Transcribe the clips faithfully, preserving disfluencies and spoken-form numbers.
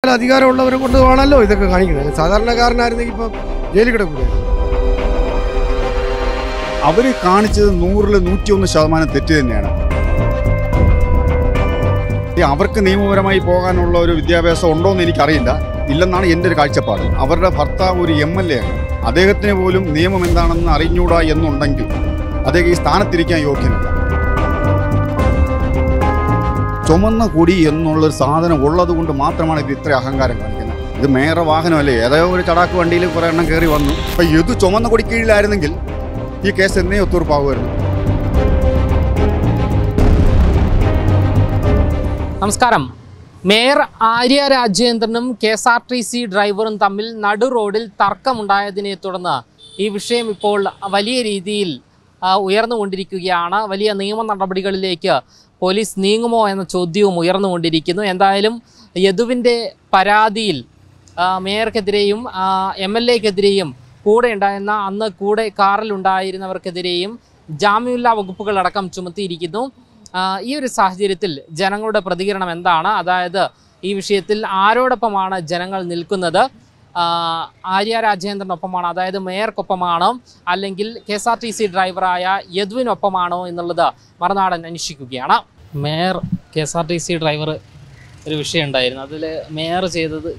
അധികാരമുള്ളവരെ കൊണ്ട് വേണമല്ലോ ഇതൊക്കെ കാണിക്കുന്നത്. സാധാരണക്കാരനായിരുന്നെങ്കിൽ ഇപ്പം ജയിലിൽ കിടക്കുകയാണ്. അവർ കാണിച്ചത് നൂറിൽ നൂറ്റിയൊന്ന് ശതമാനം തെറ്റ് തന്നെയാണ്. അവർക്ക് നിയമപരമായി പോകാനുള്ള ഒരു വിദ്യാഭ്യാസം ഉണ്ടോ എന്ന് എനിക്കറിയില്ല. ഇല്ലെന്നാണ് എൻ്റെ ഒരു കാഴ്ചപ്പാട്. അവരുടെ ഭർത്താവ് ഒരു എം എൽ എ ആണ്. അദ്ദേഹത്തിന് പോലും നിയമം എന്താണെന്ന് അറിഞ്ഞൂടാ എന്നുണ്ടെങ്കിൽ അദ്ദേഹം ഈ സ്ഥാനത്തിരിക്കാൻ യോഗ്യനല്ല. ചുമന്ന കൊടി എന്നുള്ളൊരു സാധനം ഉള്ളത് കൊണ്ട് മാത്രമാണ് ഇത് ഇത്ര അഹങ്കാരം കാണിക്കുന്നത്. ഇത് മേയറുടെ വാഹനമല്ലേ, ഏതോ ഒരു ചടാക്ക് വണ്ടിയിൽ കുറേ എണ്ണം കയറി വന്നു. അപ്പം ഇത് ചുമന്ന കൊടി കീഴിലായിരുന്നെങ്കിൽ ഈ കേസ് എന്നേ ഒത്തുതീർപ്പാകുമായിരുന്നു. നമസ്കാരം. മേയർ ആര്യ രാജേന്ദ്രനും K S R T C ഡ്രൈവറും തമ്മിൽ നടു റോഡിൽ തർക്കമുണ്ടായതിനെ തുടർന്ന് ഈ വിഷയം ഇപ്പോൾ വലിയ രീതിയിൽ ഉയർന്നുകൊണ്ടിരിക്കുകയാണ്. വലിയ നിയമ നടപടികളിലേക്ക് പോലീസ് നീങ്ങുമോ എന്ന ചോദ്യവും ഉയർന്നുകൊണ്ടിരിക്കുന്നു. എന്തായാലും യദുവിൻ്റെ പരാതിയിൽ മേയർക്കെതിരെയും എം എൽ എക്കെതിരെയും കൂടെ ഉണ്ടായിരുന്ന അന്ന് കൂടെ കാറിലുണ്ടായിരുന്നവർക്കെതിരെയും ജാമ്യമില്ലാ വകുപ്പുകളടക്കം ചുമത്തിയിരിക്കുന്നു. ഈ ഒരു സാഹചര്യത്തിൽ ജനങ്ങളുടെ പ്രതികരണം എന്താണ്? അതായത് ഈ വിഷയത്തിൽ ആരോടൊപ്പമാണ് ജനങ്ങൾ നിൽക്കുന്നത്? ആര്യ രാജേന്ദ്രനൊപ്പമാണോ, അതായത് മേയർക്കൊപ്പമാണോ, അല്ലെങ്കിൽ K S R T C ഡ്രൈവറായ യദുവിനൊപ്പമാണോ എന്നുള്ളത് മറുനാടൻ അന്വേഷിക്കുകയാണ്. Mayor K S R T C driver ഒരു വിഷയം ഉണ്ടായിരുന്നു. അതിൽ മേയർ ചെയ്തത്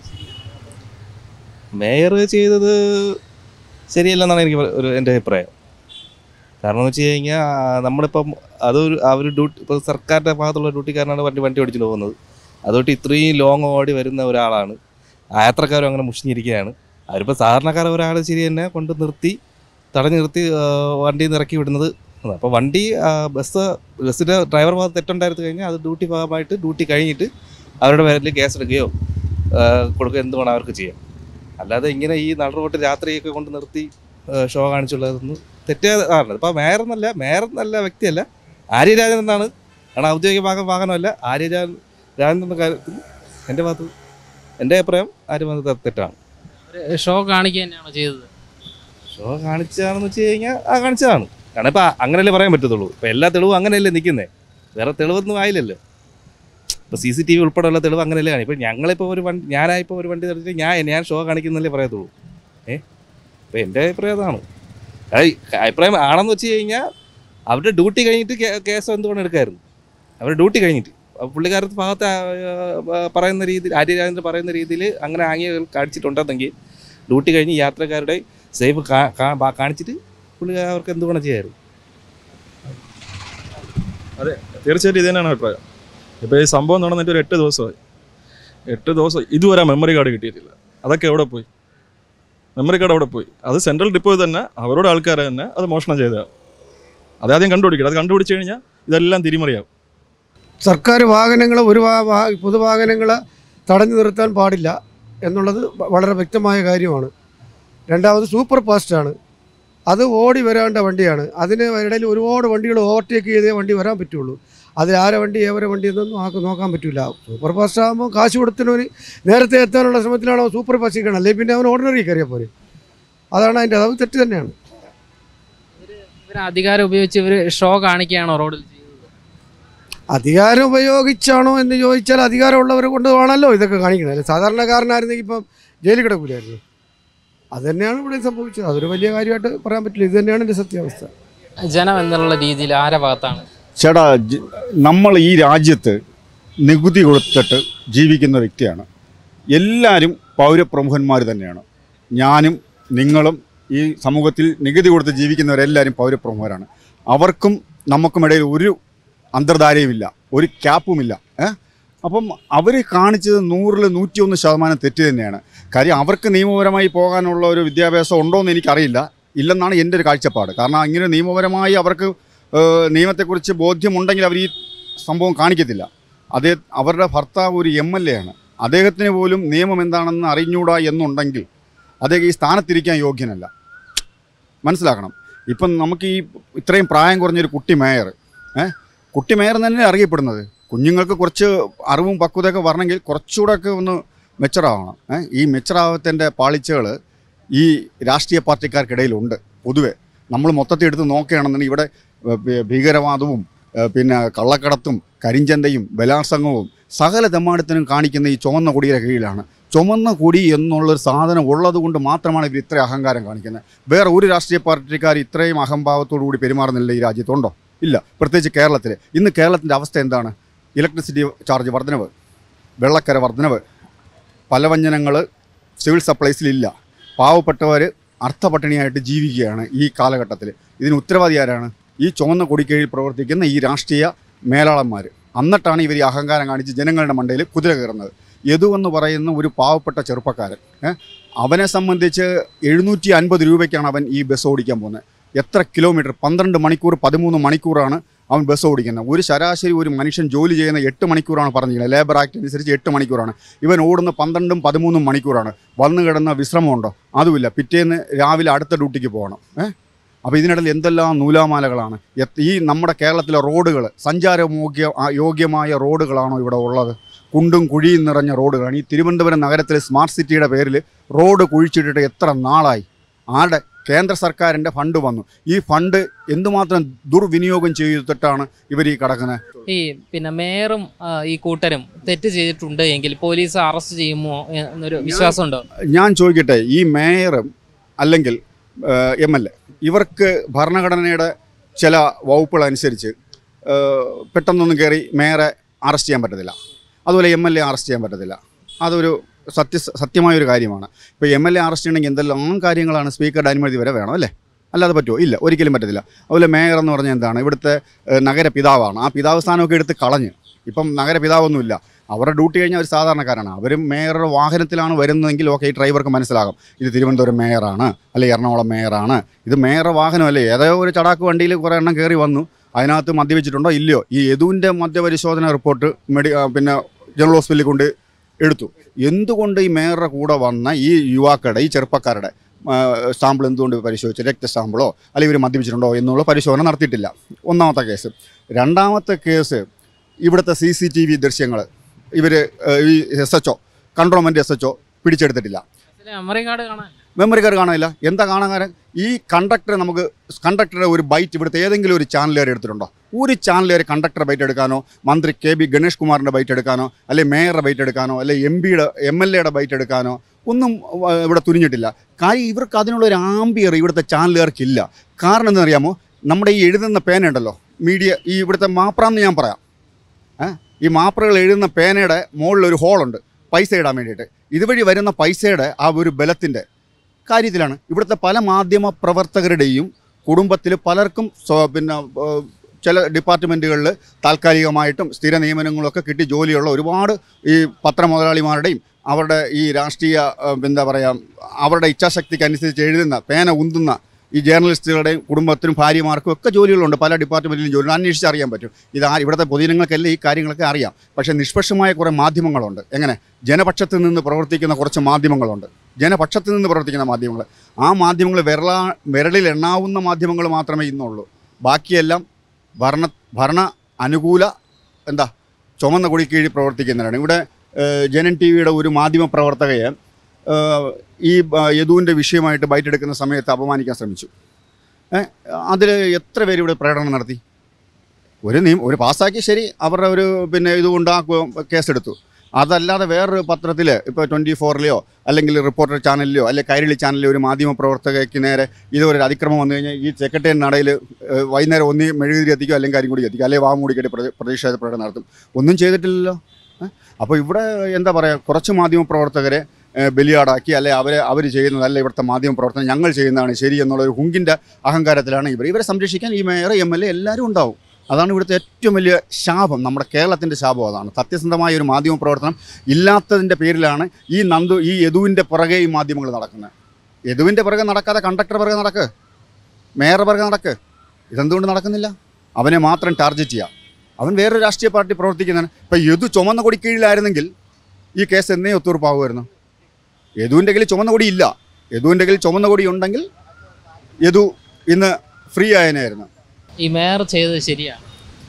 മേയർ ചെയ്തത് ശരിയല്ലെന്നാണ് എനിക്ക് ഒരു എൻ്റെ അഭിപ്രായം. കാരണം എന്ന് വെച്ച് കഴിഞ്ഞാൽ നമ്മളിപ്പം അതൊരു ആ ഒരു ഡ്യൂട്ടി ഇപ്പോൾ സർക്കാരിൻ്റെ ഭാഗത്തുള്ള ഡ്യൂട്ടിക്കാരനാണ് വണ്ടി വണ്ടി ഓടിച്ചിട്ട് പോകുന്നത്. അതുകൊണ്ട് ഇത്രയും ലോങ് ഓടി വരുന്ന ഒരാളാണ്. ആ യാത്രക്കാരും അങ്ങനെ മുഷിഞ്ഞിരിക്കുകയാണ്. അവരിപ്പോൾ സാധാരണക്കാർ ഒരാൾ ശരി തന്നെ കൊണ്ട് നിർത്തി തടഞ്ഞു നിർത്തി വണ്ടിയിൽ നിന്ന് ഇറക്കി വിടുന്നത്. അപ്പോൾ വണ്ടി ബസ് ബസ്സിൻ്റെ ഡ്രൈവർ ഭാഗത്ത് തെറ്റുണ്ടായിരുന്നു കഴിഞ്ഞാൽ അത് ഡ്യൂട്ടി ഭാഗമായിട്ട് ഡ്യൂട്ടി കഴിഞ്ഞിട്ട് അവരുടെ പേരിൽ കേസ് എടുക്കുകയോ കൊടുക്കുകയോ എന്ത് വേണം അവർക്ക് ചെയ്യാം. അല്ലാതെ ഇങ്ങനെ ഈ നട റോട്ടിൽ രാത്രിയൊക്കെ കൊണ്ട് നിർത്തി ഷോ കാണിച്ചുള്ളതൊന്നും തെറ്റാണ്. ഇപ്പോൾ മേയർ എന്നല്ല മേയർ എന്നല്ല വ്യക്തിയല്ല, ആര്യ രാജേന്ദ്രൻ എന്നാണ്. കാരണം ഔദ്യോഗിക ഭാഗം വാഹനമല്ല. ആര്യ രാജേന്ദ്രൻ്റെ കാര്യത്തിൽ എൻ്റെ ഭാഗത്ത് എൻ്റെ അഭിപ്രായം ആര് വന്നത് തെറ്റാണ്. ഷോ കാണിക്കുക തന്നെയാണോ ചെയ്തത്? ഷോ കാണിച്ചതാണെന്ന് വെച്ച് കഴിഞ്ഞാൽ ആ കാണിച്ചതാണ്. കാരണം ഇപ്പം അങ്ങനെയല്ലേ പറയാൻ പറ്റത്തുള്ളൂ. ഇപ്പം എല്ലാ തെളിവും അങ്ങനെയല്ലേ നിൽക്കുന്നത്, വേറെ തെളിവൊന്നും ആയില്ലല്ലോ. ഇപ്പോൾ സി സി ടി വി ഉൾപ്പെടെയുള്ള തെളിവ് അങ്ങനെയല്ലേ കാണും. ഇപ്പം ഞങ്ങളിപ്പോൾ ഒരു വണ്ടി ഞാനായിപ്പോൾ ഒരു വണ്ടി തെളിച്ചിട്ട് ഞാൻ ഞാൻ ഷോ കാണിക്കുന്നല്ലേ പറയത്തുള്ളൂ. ഏ അപ്പോൾ എൻ്റെ അഭിപ്രായം അതാണ്. അഭിപ്രായം ആണെന്ന് വെച്ച് കഴിഞ്ഞാൽ അവരുടെ ഡ്യൂട്ടി കഴിഞ്ഞിട്ട് കേസ് എന്തുകൊണ്ട് എടുക്കായിരുന്നു. അവരുടെ ഡ്യൂട്ടി കഴിഞ്ഞിട്ട് പുള്ളിക്കാരത്ത് ഭാഗത്ത് പറയുന്ന രീതിയിൽ ആര്യ രാജേന്ദ്രൻ പറയുന്ന രീതിയിൽ അങ്ങനെ ആംഗ്യം കാണിച്ചിട്ടുണ്ടെന്നെങ്കിൽ ഡ്യൂട്ടി കഴിഞ്ഞ് യാത്രക്കാരുടെ സേഫ് കാണിച്ചിട്ട് പുള്ളി അവർക്ക് എന്ത് വേണം ചെയ്യായിരുന്നു. അതെ, തീർച്ചയായിട്ടും ഇത് തന്നെയാണ് അഭിപ്രായം. ഇപ്പോൾ ഈ സംഭവം നടന്നിട്ട് ഒരു എട്ട് ദിവസമായി. എട്ട് ദിവസം ഇതുവരെ മെമ്മറി കാർഡ് കിട്ടിയിട്ടില്ല. അതൊക്കെ എവിടെ പോയി? മെമ്മറി കാർഡ് അവിടെ പോയി. അത് സെൻട്രൽ ഡിപ്പോയിൽ തന്നെ അവരുടെ ആൾക്കാരെ തന്നെ അത് മോഷണം ചെയ്തതാണ്. അതാദ്യം കണ്ടുപിടിക്കണം. അത് കണ്ടുപിടിച്ച് കഴിഞ്ഞാൽ ഇതെല്ലാം തിരിമറിയാവും. സർക്കാർ വാഹനങ്ങൾ ഒരു പൊതുവാഹനങ്ങൾ തടഞ്ഞു നിർത്താൻ പാടില്ല എന്നുള്ളത് വളരെ വ്യക്തമായ കാര്യമാണ്. രണ്ടാമത് സൂപ്പർ ഫാസ്റ്റാണ്, അത് ഓടി വരേണ്ട വണ്ടിയാണ്. അതിന് ഇടയിൽ ഒരുപാട് വണ്ടികൾ ഓവർടേക്ക് ചെയ്തേ വണ്ടി വരാൻ പറ്റുള്ളൂ. അതിൽ ആരെ വണ്ടി ഏവരെ വണ്ടി എന്നൊന്നും ആൾക്ക് നോക്കാൻ പറ്റില്ല. സൂപ്പർ ഫാസ്റ്റ് ആകുമ്പോൾ കാശ് കൊടുത്തവന് നേരത്തെ എത്താനുള്ള ശ്രമത്തിലാണോ സൂപ്പർ ഫാസ്റ്റ് കാണാം, അല്ലെങ്കിൽ പിന്നെ അവൻ ഓർഡിനറി കയറിയാൽ പോരെ. അതാണ് അതിൻ്റെ അത് തെറ്റ് തന്നെയാണ്. ഇവർ അധികാരം ഉപയോഗിച്ച് ഇവർ ഷോ കാണിക്കുകയാണോ റോഡിൽ? അധികാരം ഉപയോഗിച്ചാണോ എന്ന് ചോദിച്ചാൽ അധികാരമുള്ളവരെ കൊണ്ട് വേണമല്ലോ ഇതൊക്കെ കാണിക്കുന്നത്. സാധാരണക്കാരനായിരുന്നെങ്കിൽ ഇപ്പം ജയിലിൽ കിടക്കില്ലായിരുന്നു. അത് തന്നെയാണ് ഇവിടെ സംഭവിച്ചത്. അതൊരു വലിയ കാര്യമായിട്ട് പറയാൻ പറ്റില്ല. ഇത് തന്നെയാണ് എൻ്റെ സത്യാവസ്ഥ. ജനം എന്നുള്ള രീതിയിൽ ആരെ ഭാഗത്താണ്? ചേട്ടാ, നമ്മൾ ഈ രാജ്യത്ത് നികുതി കൊടുത്തിട്ട് ജീവിക്കുന്ന വ്യക്തിയാണ്. എല്ലാവരും പൗരപ്രമുഖന്മാർ തന്നെയാണ്. ഞാനും നിങ്ങളും ഈ സമൂഹത്തിൽ നികുതി കൊടുത്ത് ജീവിക്കുന്നവരെല്ലാവരും പൗരപ്രമുഖരാണ്. അവർക്കും നമുക്കുമിടയിൽ ഒരു അന്തർധാരയുമില്ല, ഒരു ക്യാപ്പുമില്ല. ഏഹ് അപ്പം അവർ കാണിച്ചത് നൂറിൽ നൂറ്റിയൊന്ന് ശതമാനം തെറ്റ് തന്നെയാണ്. കാര്യം അവർക്ക് നിയമപരമായി പോകാനുള്ള ഒരു വിദ്യാഭ്യാസം ഉണ്ടോ എന്ന് എനിക്കറിയില്ല. ഇല്ലെന്നാണ് എൻ്റെ ഒരു കാഴ്ചപ്പാട്. കാരണം ഇങ്ങനെ നിയമപരമായി അവർക്ക് നിയമത്തെക്കുറിച്ച് ബോധ്യമുണ്ടെങ്കിൽ അവർ ഈ സംഭവം കാണിക്കത്തില്ല. അതേ അവരുടെ ഭർത്താവ് ഒരു എം എൽ എ ആണ്. അദ്ദേഹത്തിന് പോലും നിയമം എന്താണെന്ന് അറിഞ്ഞൂടാ എന്നുണ്ടെങ്കിൽ അദ്ദേഹം ഈ സ്ഥാനത്തിരിക്കാൻ യോഗ്യനല്ല. മനസ്സിലാക്കണം. ഇപ്പം നമുക്ക് ഈ ഇത്രയും പ്രായം കുറഞ്ഞൊരു കുട്ടി മേയർ, ഏഹ് കുട്ടി മേയർ തന്നെ അറിയപ്പെടുന്നത്. കുഞ്ഞുങ്ങൾക്ക് കുറച്ച് അറിവും പക്വതയൊക്കെ വരണമെങ്കിൽ കുറച്ചുകൂടെയൊക്കെ ഒന്ന് മെച്ചറാവണം. ഏഹ് ഈ മെച്ചറാവത്തിൻ്റെ പാളിച്ചകൾ ഈ രാഷ്ട്രീയ പാർട്ടിക്കാർക്കിടയിലുണ്ട്. പൊതുവെ നമ്മൾ മൊത്തത്തിൽ എടുത്ത് നോക്കുകയാണെന്നുണ്ടെങ്കിൽ ഇവിടെ ഭീകരവാദവും പിന്നെ കള്ളക്കടത്തും കരിഞ്ചന്തയും ബലാത്സംഗവും സകല തെമ്മാടിത്തനും കാണിക്കുന്ന ഈ ചുവന്ന കൊടിയുടെ കീഴിലാണ് ചുമന്ന കൊടി എന്നുള്ളൊരു സാധനം ഉള്ളത് കൊണ്ട് മാത്രമാണ് ഇവർ ഇത്രയും അഹങ്കാരം കാണിക്കുന്നത്. വേറെ ഒരു രാഷ്ട്രീയ പാർട്ടിക്കാർ ഇത്രയും അഹംഭാവത്തോടു കൂടി പെരുമാറുന്നില്ല ഈ രാജ്യത്തുണ്ടോ? ഇല്ല. പ്രത്യേകിച്ച് കേരളത്തിൽ. ഇന്ന് കേരളത്തിൻ്റെ അവസ്ഥ എന്താണ്? ഇലക്ട്രിസിറ്റി ചാർജ് വർധനവ്, വെള്ളക്കര വർധനവ്, പലവ്യഞ്ജനങ്ങൾ സിവിൽ സപ്ലൈസിലില്ല. പാവപ്പെട്ടവർ അർത്ഥപട്ടിണിയായിട്ട് ജീവിക്കുകയാണ് ഈ കാലഘട്ടത്തിൽ. ഇതിന് ഉത്തരവാദി ആരാണ്? ഈ ചുവന്ന കൊടിക്കീഴിൽ പ്രവർത്തിക്കുന്ന ഈ രാഷ്ട്രീയ മേലാളന്മാർ. എന്നിട്ടാണ് ഇവർ ഈ അഹങ്കാരം കാണിച്ച് ജനങ്ങളുടെ മണ്ടയിൽ കുതിര കയറുന്നത്. യദു എന്ന് പറയുന്ന ഒരു പാവപ്പെട്ട ചെറുപ്പക്കാരൻ, അവനെ സംബന്ധിച്ച് എഴുന്നൂറ്റി അൻപത് രൂപയ്ക്കാണ് അവൻ ഈ ബസ് ഓടിക്കാൻ പോകുന്നത്. എത്ര കിലോമീറ്റർ? പന്ത്രണ്ട് മണിക്കൂർ പതിമൂന്ന് മണിക്കൂറാണ് അവൻ ബസ് ഓടിക്കുന്നത്. ഒരു ശരാശരി ഒരു മനുഷ്യൻ ജോലി ചെയ്യുന്ന എട്ട് മണിക്കൂറാണ് പറഞ്ഞിരിക്കുന്നത്. ലേബർ ആക്ട് അനുസരിച്ച് എട്ട് മണിക്കൂറാണ്. ഇവൻ ഓടുന്ന പന്ത്രണ്ടും പതിമൂന്നും മണിക്കൂറാണ്. വന്നു കിടന്ന വിശ്രമമുണ്ടോ? അതുമില്ല. പിറ്റേന്ന് രാവിലെ അടുത്ത ഡ്യൂട്ടിക്ക് പോകണം. ഏഹ് അപ്പോൾ ഇതിനിടയിൽ എന്തെല്ലാം നൂലാമാലകളാണ്. ഈ നമ്മുടെ കേരളത്തിലെ റോഡുകൾ സഞ്ചാരയോഗ്യ യോഗ്യമായ റോഡുകളാണോ ഇവിടെ ഉള്ളത്? കുണ്ടും കുഴിയും നിറഞ്ഞ റോഡുകളാണ്. ഈ തിരുവനന്തപുരം നഗരത്തിലെ സ്മാർട്ട് സിറ്റിയുടെ പേരിൽ റോഡ് കുഴിച്ചിട്ടിട്ട് എത്ര നാളായി? ആടെ കേന്ദ്ര സർക്കാരിൻ്റെ ഫണ്ട് വന്നു. ഈ ഫണ്ട് എന്തുമാത്രം ദുർവിനിയോഗം ചെയ്തിട്ടാണ് ഇവർ ഈ കിടക്കുന്നത്. ഈ പിന്നെ മേയറും ഈ കൂട്ടരും തെറ്റ് ചെയ്തിട്ടുണ്ട് എങ്കിൽ പോലീസ് അറസ്റ്റ് ചെയ്യുമോ എന്നൊരു വിശ്വാസമുണ്ടോ? ഞാൻ ചോദിക്കട്ടെ, ഈ മേയറും അല്ലെങ്കിൽ എം എൽ എ ഇവർക്ക് ഭരണഘടനയുടെ ചില വകുപ്പുകൾ അനുസരിച്ച് പെട്ടെന്നൊന്നും കയറി മേയറെ അറസ്റ്റ് ചെയ്യാൻ പറ്റത്തില്ല. അതുപോലെ എം എൽ എ അറസ്റ്റ് ചെയ്യാൻ പറ്റത്തില്ല. അതൊരു സത്യ സത്യമായൊരു കാര്യമാണ്. ഇപ്പോൾ എം എൽ എ അറസ്റ്റ് ചെയ്യണമെങ്കിൽ എന്തെല്ലാം കാര്യങ്ങളാണ്? സ്പീക്കറുടെ അനുമതി വരെ വേണം അല്ലേ? അല്ലാതെ പറ്റുമോ? ഇല്ല, ഒരിക്കലും പറ്റത്തില്ല. അതുപോലെ മേയർ എന്ന് പറഞ്ഞാൽ എന്താണ്? ഇവിടുത്തെ നഗരപിതാവാണ്. ആ പിതാവ് സ്ഥാനമൊക്കെ എടുത്ത് കളഞ്ഞ് ഇപ്പം നഗരപിതാവൊന്നുമില്ല. അവരുടെ ഡ്യൂട്ടി കഴിഞ്ഞാൽ ഒരു സാധാരണക്കാരാണ്. അവരും മേയറുടെ വാഹനത്തിലാണ് വരുന്നതെങ്കിൽ ഓക്കെ, ഈ ഡ്രൈവർക്ക് മനസ്സിലാകും ഇത് തിരുവനന്തപുരം മേയറാണ് അല്ലെങ്കിൽ എറണാകുളം മേയറാണ്. ഇത് മേയറുടെ വാഹനമല്ലേ? ഏതോ ഒരു ചടാക്ക് വണ്ടിയിൽ കുറേ എണ്ണം കയറി വന്നു. അതിനകത്ത് മദ്യപിച്ചിട്ടുണ്ടോ ഇല്ലയോ? ഈ യദുവിൻ്റെ മദ്യപരിശോധന റിപ്പോർട്ട് മെഡി പിന്നെ ജനറൽ ഹോസ്പിറ്റലിൽ കൊണ്ട് എടുത്തു. എന്തുകൊണ്ട് ഈ മേയറുടെ കൂടെ വന്ന ഈ യുവാക്കളുടെ ഈ ചെറുപ്പക്കാരുടെ സാമ്പിൾ എന്തുകൊണ്ട് പരിശോധിച്ചു? രക്ത സാമ്പിളോ അല്ലെങ്കിൽ ഇവർ മദ്യപിച്ചിട്ടുണ്ടോ എന്നുള്ള പരിശോധന നടത്തിയിട്ടില്ല. ഒന്നാമത്തെ കേസ്. രണ്ടാമത്തെ കേസ്, ഇവിടുത്തെ സി സി ടി വി ദൃശ്യങ്ങൾ ഇവർ ഈ S H O cantonment S H O പിടിച്ചെടുത്തിട്ടില്ല. മെമ്മറി കാർഡ് കാണാൻ മെമ്മറി കാർഡ് കാണില്ല. എന്താ കാണാൻ? ഈ കണ്ടക്ടർ നമുക്ക് കണ്ടക്ടറുടെ ഒരു ബൈറ്റ് ഇവിടുത്തെ ഏതെങ്കിലും ഒരു ചാനലുകാർ എടുത്തിട്ടുണ്ടോ? ഒരു ചാനലുകാർ കണ്ടക്ടർ ബൈറ്റ് എടുക്കാനോ മന്ത്രി കെ ബി ഗണേഷ് കുമാറിൻ്റെ ബൈറ്റ് എടുക്കാനോ അല്ലെങ്കിൽ മേയറുടെ ബൈറ്റ് എടുക്കാനോ അല്ലെങ്കിൽ എം പിയുടെ എം എൽ എയുടെ ബൈറ്റ് എടുക്കാനോ ഒന്നും ഇവിടെ തുനിഞ്ഞിട്ടില്ല. കാര്യം ഇവർക്ക് അതിനുള്ളൊരു ആംബിയർ ഇവിടുത്തെ ചാനലുകാർക്കില്ല. കാരണം എന്താണെന്നറിയാമോ? നമ്മുടെ ഈ എഴുതുന്ന പേന ഉണ്ടല്ലോ, മീഡിയ ഈ ഇവിടുത്തെ മാപ്രാന്ന് ഞാൻ പറയാം. ഈ മാപ്രകൾ എഴുതുന്ന പേനയുടെ മുകളിലൊരു ഹോളുണ്ട് പൈസ ഇടാൻ വേണ്ടിയിട്ട്. ഇതുവഴി വരുന്ന പൈസയുടെ ആ ഒരു ബലത്തിൻ്റെ കാര്യത്തിലാണ് ഇവിടുത്തെ പല മാധ്യമ പ്രവർത്തകരുടെയും കുടുംബത്തിൽ പലർക്കും പിന്നെ ചില ഡിപ്പാർട്ട്മെൻറ്റുകളിൽ താൽക്കാലികമായിട്ടും സ്ഥിര നിയമനങ്ങളൊക്കെ കിട്ടി ജോലിയുള്ള ഒരുപാട് ഈ പത്രമുതലാളിമാരുടെയും അവരുടെ ഈ രാഷ്ട്രീയ എന്താ പറയുക അവരുടെ ഇച്ഛാശക്തിക്ക് അനുസരിച്ച് എഴുതുന്ന പേന ഉന്തുന്ന ഈ ജേർണലിസ്റ്റുകളുടെയും കുടുംബത്തിനും ഭാര്യമാർക്കും ഒക്കെ ജോലികളുണ്ട്. പല ഡിപ്പാർട്ട്മെൻറ്റിലും ജോലി അന്വേഷിച്ച് അറിയാൻ പറ്റും. ഇത് ആ ഇവിടുത്തെ പൊതുജനങ്ങൾക്കെല്ലാം ഈ കാര്യങ്ങളൊക്കെ അറിയാം. പക്ഷേ നിഷ്പക്ഷമായ കുറേ മാധ്യമങ്ങളുണ്ട്. എങ്ങനെ? ജനപക്ഷത്ത് നിന്ന് പ്രവർത്തിക്കുന്ന കുറച്ച് മാധ്യമങ്ങളുണ്ട്. ജനപക്ഷത്ത് നിന്ന് പ്രവർത്തിക്കുന്ന മാധ്യമങ്ങൾ. ആ മാധ്യമങ്ങൾ വിരള വിരളിൽ എണ്ണാവുന്ന മാധ്യമങ്ങൾ മാത്രമേ ഇന്നുള്ളൂ. ബാക്കിയെല്ലാം ഭരണ ഭരണ അനുകൂല എന്താ ചുമന്ന കൊടിക്കീഴിൽ പ്രവർത്തിക്കുന്നവരാണ്. ഇവിടെ ജനൻ ടി വിയുടെ ഒരു മാധ്യമ പ്രവർത്തകയെ ഈ യദുവിൻ്റെ വിഷയമായിട്ട് ബൈറ്റ് എടുക്കുന്ന സമയത്ത് അപമാനിക്കാൻ ശ്രമിച്ചു. അതിൽ എത്ര പേര് ഇവിടെ പ്രകടനം നടത്തി? ഒരു നിയമം ഒരു പാസ്സാക്കി, ശരി, അവരുടെ ഒരു പിന്നെ ഇതുകൊണ്ട് ആ കേസെടുത്തു. അതല്ലാതെ വേറൊരു പത്രത്തിൽ ഇപ്പോൾ ട്വൻറ്റി ഫോറിലെയോ അല്ലെങ്കിൽ റിപ്പോർട്ടർ ചാനലിലെയോ അല്ലെങ്കിൽ കൈരളി ചാനലിലെയോ ഒരു മാധ്യമ പ്രവർത്തകയ്ക്ക് നേരെ ഇതുവരെ ഒരു അതിക്രമം വന്നു കഴിഞ്ഞാൽ ഈ സെക്രട്ടേറിയറ്റ് നടയിൽ വൈകുന്നേരം ഒന്നി മെഴുകുതിരി എത്തിക്കും അല്ലെങ്കിൽ കാര്യം കൂടി എത്തിക്കും അല്ലെങ്കിൽ വാ മൂടിക്കട്ടി പ്രതിഷേധ പ്രകടനം നടത്തും. ഒന്നും ചെയ്തിട്ടില്ലല്ലോ. അപ്പോൾ ഇവിടെ എന്താ പറയുക, കുറച്ച് മാധ്യമ പ്രവർത്തകരെ ബലിയാടാക്കി അല്ലെ അവരെ അവർ ചെയ്യുന്നതല്ല ഇവിടുത്തെ മാധ്യമ പ്രവർത്തനം ഞങ്ങൾ ചെയ്യുന്നതാണ് ശരി എന്നുള്ളൊരു ഹുങ്കിൻ്റെ അഹങ്കാരത്തിലാണ് ഇവർ. ഇവരെ സംരക്ഷിക്കാൻ ഈ മേയർ എം എൽ എ എല്ലാവരും ഉണ്ടാവും. അതാണ് ഇവിടുത്തെ ഏറ്റവും വലിയ ശാപം. നമ്മുടെ കേരളത്തിൻ്റെ ശാപം അതാണ്. സത്യസന്ധമായ ഒരു മാധ്യമ പ്രവർത്തനം ഇല്ലാത്തതിൻ്റെ പേരിലാണ് ഈ നന്ദു ഈ യദുവിൻ്റെ പുറകെ ഈ മാധ്യമങ്ങൾ നടക്കുന്നത്. യദുവിൻ്റെ പുറകെ നടക്കാതെ കണ്ടക്ടർ പുറകെ നടക്ക്, മേയർ പുറകെ നടക്ക്. ഇതെന്തുകൊണ്ട് നടക്കുന്നില്ല? അവനെ മാത്രം ടാർഗറ്റ് ചെയ്യുക. അവൻ വേറൊരു രാഷ്ട്രീയ പാർട്ടി പ്രവർത്തിക്കുന്നതാണ്. ഇപ്പം യദു ചുമന്ന കൊടി കീഴിലായിരുന്നെങ്കിൽ ഈ കേസ് എന്നേ ഒത്തുതീർപ്പാകുമായിരുന്നു. യദുവിൻ്റെ കയ്യിൽ ചുമന്ന കൊടി ഇല്ല. യദുവിൻ്റെ കയ്യിൽ ചുമന്ന കൊടി ഉണ്ടെങ്കിൽ യദു ഇന്ന് ഫ്രീ ആയനായിരുന്നു. ഈ മേയർ ചെയ്തത് ശരിയാണ്.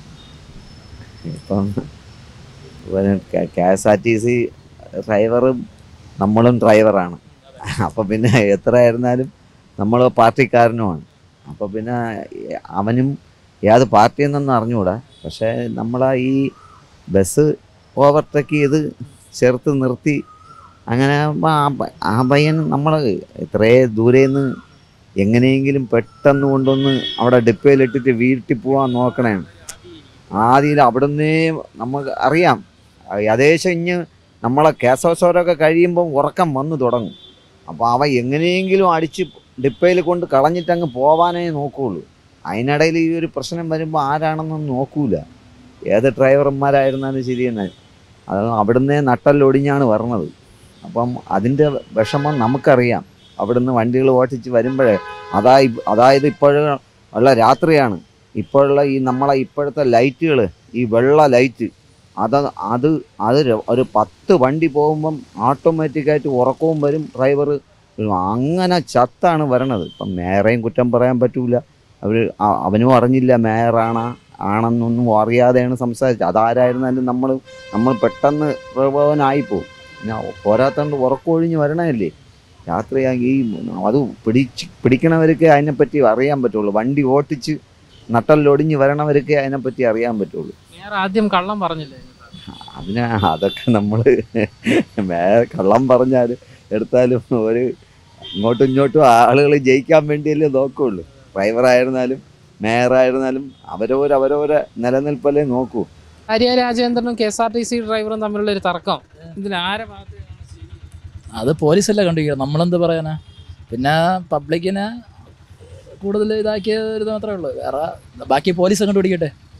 ഇപ്പം K S R T C ഡ്രൈവറും നമ്മളും ഡ്രൈവറാണ്. അപ്പം പിന്നെ എത്ര ആയിരുന്നാലും നമ്മൾ പാർട്ടിക്കാരനുമാണ്. അപ്പം പിന്നെ അവനും ഏത് പാർട്ടിയെന്നൊന്നും അറിഞ്ഞുകൂടാ. പക്ഷേ നമ്മളാ ഈ ബസ് ഓവർടേക്ക് ചെയ്ത് ചേർത്ത് നിർത്തി അങ്ങനെ ആകുമ്പോൾ ആ പ- ആ പയ്യൻ നമ്മൾ ഇത്രേ ദൂരെ നിന്ന് എങ്ങനെയെങ്കിലും പെട്ടെന്ന് കൊണ്ടൊന്ന് അവിടെ ഡിപ്പയിലിട്ടിട്ട് വീട്ടിൽ പോകാൻ നോക്കണേ. ആദ്യം അവിടെ നിന്നേ നമുക്ക് അറിയാം ഏകദേശം ഇഞ്ഞ് നമ്മളെ കേസവസരമൊക്കെ കഴിയുമ്പം ഉറക്കം വന്നു തുടങ്ങും. അപ്പോൾ അവ എങ്ങനെയെങ്കിലും അടിച്ച് ഡിപ്പയിൽ കൊണ്ട് കളഞ്ഞിട്ട് അങ്ങ് പോവാനേ നോക്കുകയുള്ളൂ. അതിനിടയിൽ ഈ ഒരു പ്രശ്നം വരുമ്പോൾ ആരാണെന്നൊന്നും നോക്കൂല. ഏത് ഡ്രൈവർമാരായിരുന്നാലും ശരി തന്നെ, അത് അവിടുന്ന് നട്ടല്ലൊടിഞ്ഞാണ് വരണത്. അപ്പം അതിൻ്റെ വിഷമം നമുക്കറിയാം. അവിടുന്ന് വണ്ടികൾ ഓട്ടിച്ച് വരുമ്പോഴേ അതായി അതായത് ഇപ്പോഴും ഉള്ള രാത്രിയാണ്, ഇപ്പോഴുള്ള ഈ നമ്മളെ ഇപ്പോഴത്തെ ലൈറ്റുകൾ, ഈ വെള്ള ലൈറ്റ്, അത് അത് അത് ഒരു പത്ത് വണ്ടി പോകുമ്പം ഓട്ടോമാറ്റിക്കായിട്ട് ഉറക്കവും വരും. ഡ്രൈവർ അങ്ങനെ ചത്താണ് വരണത്. ഇപ്പം മേയറേയും കുറ്റം പറയാൻ പറ്റൂല. അവർ അവനും അറിഞ്ഞില്ല മേയറാണ് ആണെന്നൊന്നും അറിയാതെയാണ് സംസാരിച്ചത്. അതാരായിരുന്നാലും നമ്മൾ നമ്മൾ പെട്ടെന്ന് പ്രഭവനായിപ്പോവും. പിന്നെ പോരാത്തണ്ട് ഉറക്കമൊഴിഞ്ഞ് വരണമല്ലേ രാത്രിയാക്കി. ഈ അത് പിടിച്ച് പിടിക്കണവർക്ക് അതിനെപ്പറ്റി അറിയാൻ പറ്റുള്ളൂ. വണ്ടി ഓട്ടിച്ച് നട്ടല്ലൊടിഞ്ഞ് വരണവർക്ക് അതിനെപ്പറ്റി അറിയാൻ പറ്റുള്ളൂ. മേയർ ആദ്യം കള്ളം പറഞ്ഞില്ലേ? അതിന് അതൊക്കെ നമ്മൾ മേയർ കള്ളം പറഞ്ഞാൽ എടുത്താലും ഒരു ഇങ്ങോട്ടും ഇങ്ങോട്ടും ആളുകൾ ജയിക്കാൻ വേണ്ടിയല്ലേ നോക്കുകയുള്ളൂ. ഡ്രൈവറായിരുന്നാലും മേയറായിരുന്നാലും അവരവർ അവരവരെ നിലനിൽപ്പല്ലേ നോക്കൂ. ആര്യ രാജേന്ദ്രനും K S R T C ഡ്രൈവറും തമ്മിലുള്ള ഒരു തർക്കം, ഇതിൽ ആരെ ഭാഗത്ത്? അത് പോലീസല്ലേ കണ്ടിരിക്കണം, നമ്മളെന്ത് പറയാനാ. പിന്നെ പബ്ലിക്കിനെ കൂടുതൽ ഇതാക്കിയ ഒരു മാത്രമേ ഉള്ളൂ. വേറെ ബാക്കി പോലീസ് കണ്ടുപിടിക്കട്ടെ.